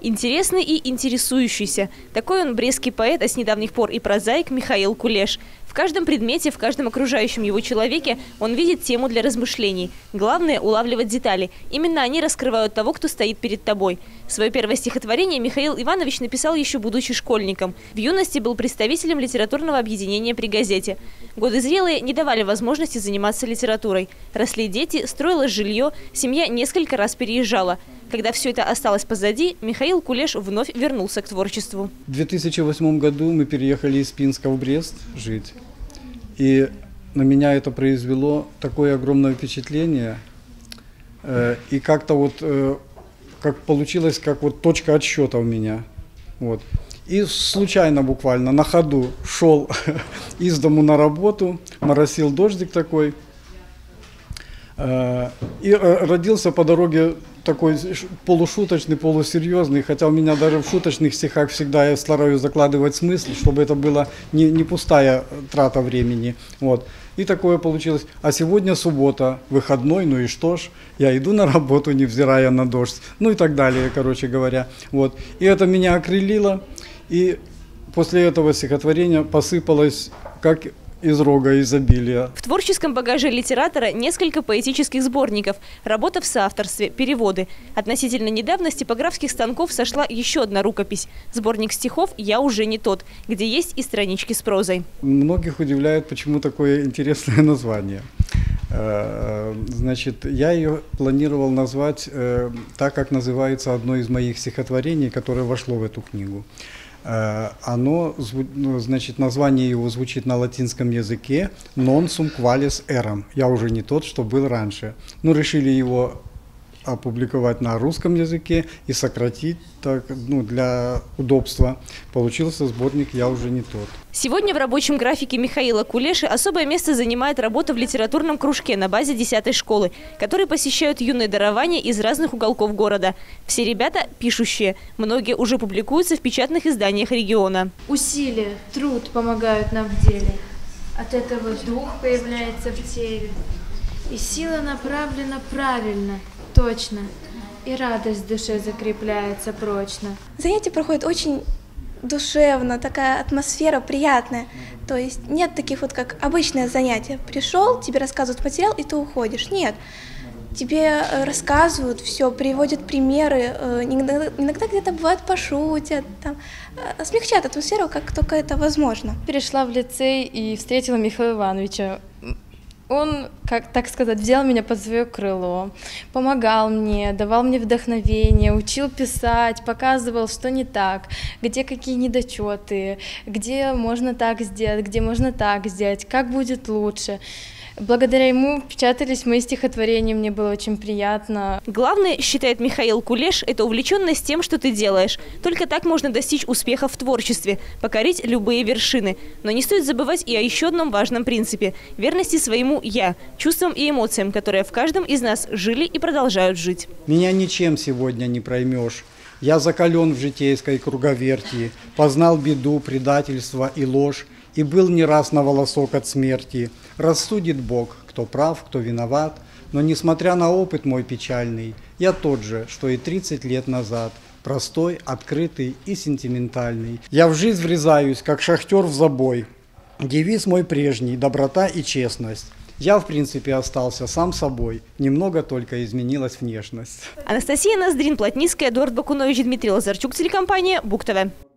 Интересный и интересующийся. Такой он брестский поэт, а с недавних пор и прозаик Михаил Кулеш. В каждом предмете, в каждом окружающем его человеке он видит тему для размышлений. Главное – улавливать детали. Именно они раскрывают того, кто стоит перед тобой. Свое первое стихотворение Михаил Иванович написал еще будучи школьником. В юности был представителем литературного объединения при газете. Годы зрелые не давали возможности заниматься литературой. Росли дети, строилось жилье, семья несколько раз переезжала. Когда все это осталось позади, Михаил Кулеш вновь вернулся к творчеству. В 2008 году мы переехали из Пинска в Брест жить. И на меня это произвело такое огромное впечатление. И как-то вот, как получилось, как вот точка отсчета у меня. Вот. И случайно буквально на ходу шел из дому на работу, моросил дождик такой. И родился по дороге такой полушуточный, полусерьезный, хотя у меня даже в шуточных стихах всегда я стараюсь закладывать смысл, чтобы это была не пустая трата времени. Вот. И такое получилось. А сегодня суббота, выходной, ну и что ж, я иду на работу, невзирая на дождь, ну и так далее, короче говоря. Вот. И это меня окрылило, и после этого стихотворения посыпалось, как из рога изобилия. В творческом багаже литератора несколько поэтических сборников, работа в соавторстве, переводы. Относительно недавно с типографских станков сошла еще одна рукопись. Сборник стихов «Я уже не тот», где есть и странички с прозой. Многих удивляет, почему такое интересное название. Значит, я ее планировал назвать так, как называется одно из моих стихотворений, которое вошло в эту книгу. Оно, значит, название его звучит на латинском языке «Non sum qualis eram». Я уже не тот, что был раньше. Но решили его опубликовать на русском языке и сократить так, для удобства. Получился сборник «Я уже не тот». Сегодня в рабочем графике Михаила Кулеша особое место занимает работа в литературном кружке на базе 10-й школы, который посещают юные дарования из разных уголков города. Все ребята пишущие. Многие уже публикуются в печатных изданиях региона. Усилия, труд помогают нам в деле. От этого дух появляется в теле. И сила направлена правильно, точно. И радость в душе закрепляется прочно. Занятия проходят очень душевно, такая атмосфера приятная. То есть нет таких вот, как обычное занятие. Пришел, тебе рассказывают материал, и ты уходишь. Нет. Тебе рассказывают все, приводят примеры, иногда где-то бывает пошутят, там, смягчают атмосферу, как только это возможно. Перешла в лицей и встретила Михаила Ивановича. Он, как так сказать, взял меня под свое крыло, помогал мне, давал мне вдохновение, учил писать, показывал, что не так, где какие недочеты, где можно так сделать, где можно так сделать, как будет лучше. Благодаря ему печатались мои стихотворения, мне было очень приятно. Главное, считает Михаил Кулеш, это увлеченность тем, что ты делаешь. Только так можно достичь успеха в творчестве, покорить любые вершины. Но не стоит забывать и о еще одном важном принципе – верности своему «я», чувствам и эмоциям, которые в каждом из нас жили и продолжают жить. Меня ничем сегодня не проймешь. Я закален в житейской круговерти, познал беду, предательство и ложь, и был не раз на волосок от смерти. Рассудит Бог, кто прав, кто виноват, но, несмотря на опыт мой печальный, я тот же, что и 30 лет назад, простой, открытый и сентиментальный. Я в жизнь врезаюсь, как шахтер в забой. Девиз мой прежний – доброта и честность. Я, в принципе, остался сам собой, немного только изменилась внешность. Анастасия Ноздрин, Плотницкая, Эдуард Бакунович, Дмитрий Лазарчук, телекомпания БугТV.